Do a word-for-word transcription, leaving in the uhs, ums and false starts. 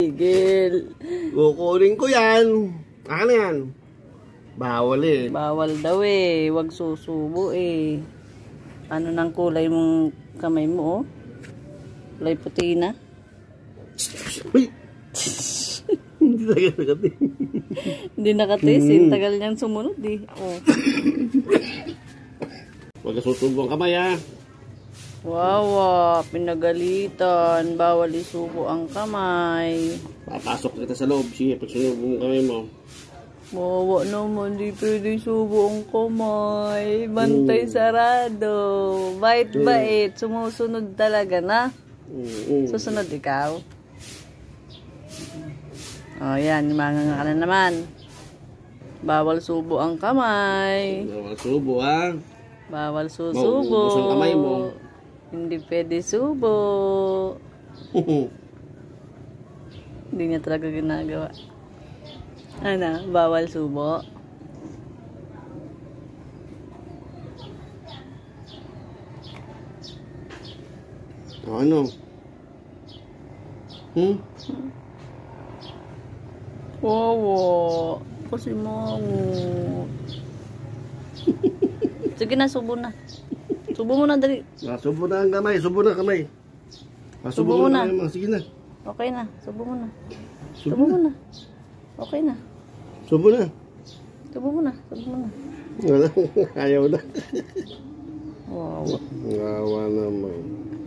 Tigil. Kukunin ko yan. Ano yan? Bawal eh. Bawal daw eh. Huwag susubo eh. Ano nang kulay mong kamay mo oh? Kulay puti na. Uy! Hindi tagal nakatis. Hindi nakatis eh. Tagal niyang sumunod eh. Oh. Huwag ka susubo ang kamay ha. Wow, wow, pinagalitan. Bawal isubo ang kamay. Papasok kita sa loob. Sige, pag sinubo ang kamay mo. Wawa naman, di pwede subo ang kamay. Bantay Mm. sarado. Bait-bait. Sumusunod talaga na. Mm. Susunod ikaw. O, yan. Manganga ka na naman. Bawal subo ang kamay. Bawal subo ha. Bawal susubo. Maubos ang kamay mo. Hindi pwede subo. Hindi niya talaga ginagawa. Ano? Bawal subo. O ano? Hmm? Wawa. Kasi mango. Sige na, subo na. Subo mo na, dali. Ah, subo na ang kamay. Subo na kamay. Ah, subo, Subo mo na. na. Kamay mo. Sige na. Okay na, subo mo na. Subo, Subo mo na. na. Okay na. Subo na. Subo mo na, subo mo na. Wala. Ayaw na. Wawa. Ngawa naman.